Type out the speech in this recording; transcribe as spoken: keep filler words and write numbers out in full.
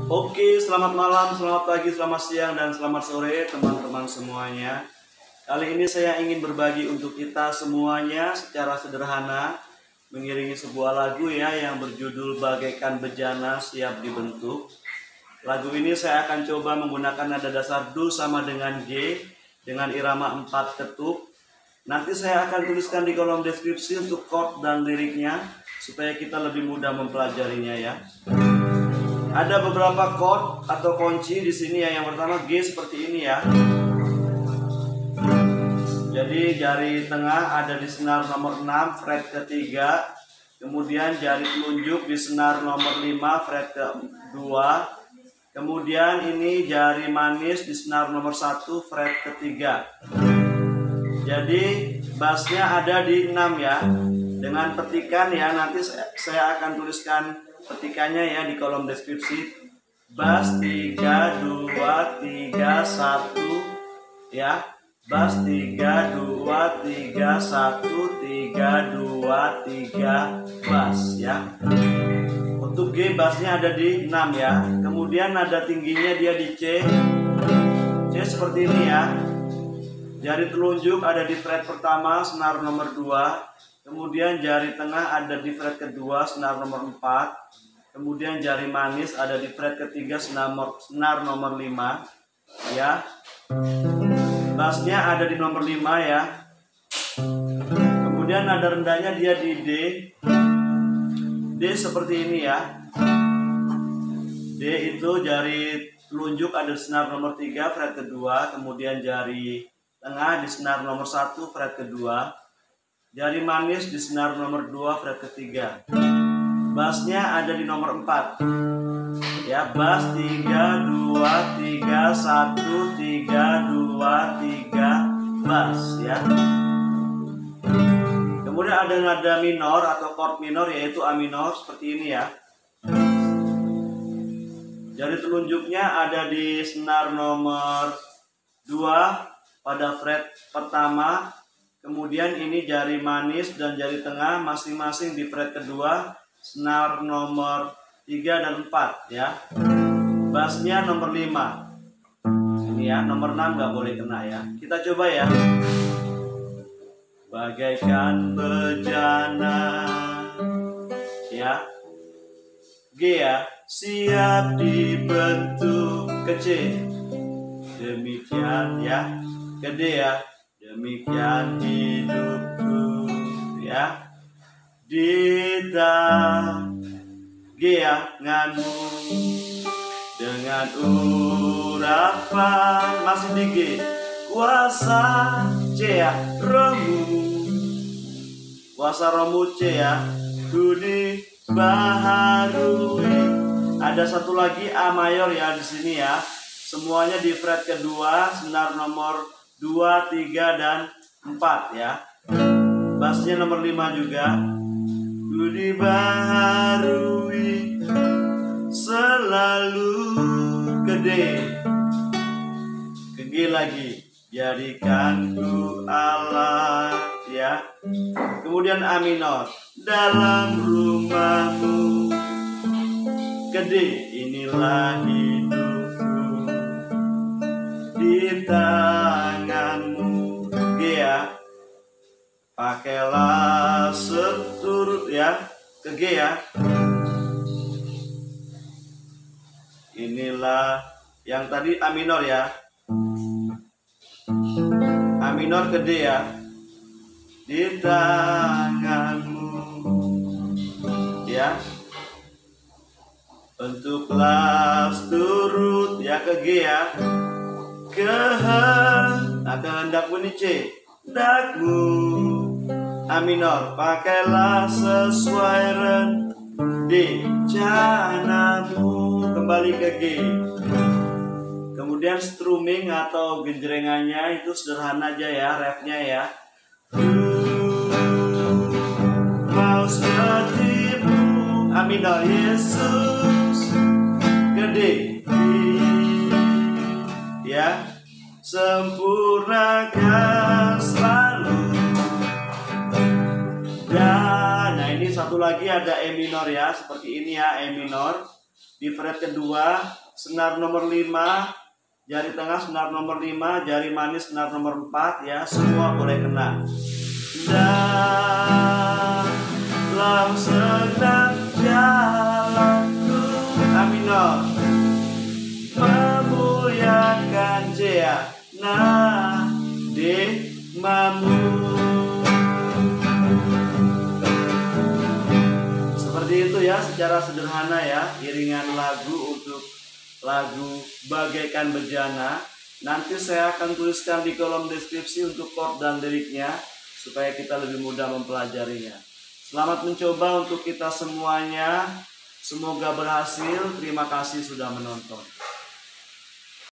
Oke, selamat malam, selamat pagi, selamat siang, dan selamat sore teman-teman semuanya. Kali ini saya ingin berbagi untuk kita semuanya secara sederhana mengiringi sebuah lagu ya yang berjudul Bagaikan Bejana Siap Dibentuk. Lagu ini saya akan coba menggunakan nada dasar Do sama dengan G dengan irama empat ketuk. Nanti saya akan tuliskan di kolom deskripsi untuk chord dan liriknya supaya kita lebih mudah mempelajarinya ya. Ada beberapa chord atau kunci di sini ya. Yang pertama G seperti ini ya. Jadi jari tengah ada di senar nomor enam fret ketiga, kemudian jari telunjuk di senar nomor lima fret kedua, kemudian ini jari manis di senar nomor satu fret ketiga. Jadi bassnya ada di enam ya. Dengan petikan ya, nanti saya akan tuliskan petikannya ya di kolom deskripsi. Bass tiga, dua, tiga, satu ya. Bass tiga, dua, tiga, satu, tiga, dua, tiga, bass ya. Untuk G bassnya ada di enam ya. Kemudian nada tingginya dia di C. C seperti ini ya. Jari telunjuk ada di fret pertama senar nomor dua. Kemudian jari tengah ada di fret kedua senar nomor empat. Kemudian jari manis ada di fret ketiga senar, senar nomor lima ya. Bassnya ada di nomor lima ya. Kemudian nada rendahnya dia di D. D seperti ini ya. D itu jari telunjuk ada di senar nomor tiga fret kedua, kemudian jari tengah di senar nomor satu fret kedua. Jari manis di senar nomor dua fret ketiga. Bassnya ada di nomor empat. Ya, bass tiga, dua, tiga, satu, tiga, dua, tiga, bass ya. Kemudian ada nada minor atau chord minor yaitu A minor seperti ini ya. Jari telunjuknya ada di senar nomor dua pada fret pertama. Kemudian ini jari manis dan jari tengah masing-masing di fret kedua, senar nomor tiga dan empat ya. Bassnya nomor lima. Ini ya, nomor enam nggak boleh kena ya. Kita coba ya. Bagaikan bejana ya. G ya, siap dibentuk ke C. Demikian ya. Ke D ya. Demikian hidupku ya. Dita G ya, nganu dengan urapan masih di G. Kuasa C ya, romu. Kuasa romu C ya. Budi baharui. Ada satu lagi A mayor ya di sini ya. Semuanya di fret kedua, senar nomor dua, tiga, dan empat ya. Bassnya nomor lima juga. Budi baharui selalu ke D. Ke G lagi. Jadikan ku alat ya. Kemudian A minor. Dalam rumahmu. Ke D. Inilah hidupku di tanganmu. G ya. Pakailah seturut ya. Ke G ya. Inilah yang tadi A minor ya. A minor ke D ya. Di tanganmu ya. Bentuklah seturut ya. Ke G ya. Kehendak, kehendak bunyi C. Hendakmu A minor. Pakailah sesuai rencanamu. Kembali ke G. Kemudian strumming atau genjrengannya itu sederhana aja ya. Refnya ya. Mau sepertimu A minor Yesus. Ke D ya. Sempurnakan selalu. Dan nah ini satu lagi ada E minor ya, seperti ini ya, E minor. di fret kedua, senar nomor lima, jari tengah senar nomor lima, jari manis senar nomor empat ya, semua boleh kena. Dalam senang jalanku, A minor, memuliakan J ya, nadimamu. Seperti itu ya, secara sederhana ya, iringan lagu untuk lagu Bagaikan Bejana. Nanti saya akan tuliskan di kolom deskripsi untuk chord dan liriknya, supaya kita lebih mudah mempelajarinya. Selamat mencoba untuk kita semuanya. Semoga berhasil. Terima kasih sudah menonton.